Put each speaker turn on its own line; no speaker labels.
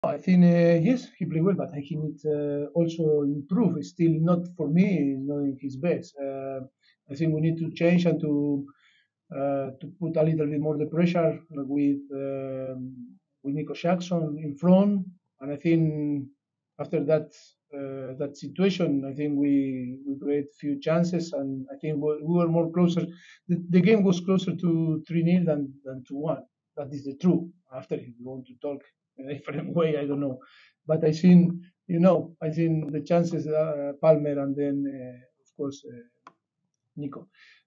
I think yes, he played well, but he needs also improve. It's still not for me. He's not in his best. I think we need to change and to put a little bit more the pressure with Nico Jackson in front. And I think after that situation, I think we create few chances, and I think we were more closer. The game was closer to 3-0 than to one. That is the truth. After, if you want to talk in a different way, I don't know. But I think I think the chances Palmer and then of course Nico.